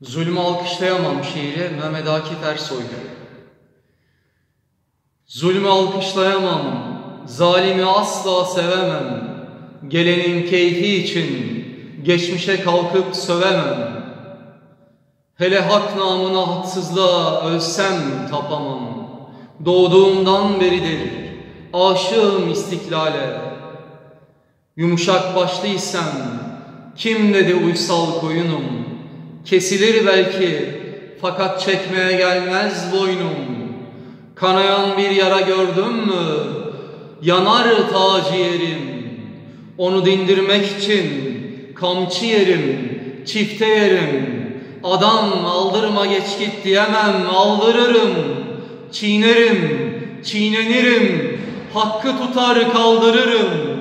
Zulmü alkışlayamam şiiri Mehmet Akif Ersoy'du. Zulmü alkışlayamam, zalimi asla sevemem. Gelenin keyfi için geçmişe kalkıp sövemem. Hele hak namına haksızlığa ölsem tapamam. Doğduğumdan beridir aşığım istiklale. Yumuşak başlıysam kim dedi uysal koyunum. Kesilir belki fakat çekmeye gelmez boynum. Kanayan bir yara gördüm mü yanar ta ciğerim. Onu dindirmek için kamçı yerim, çifte yerim. Adam aldırma geç git diyemem, aldırırım. Çiğnerim, çiğnenirim, hakkı tutar kaldırırım.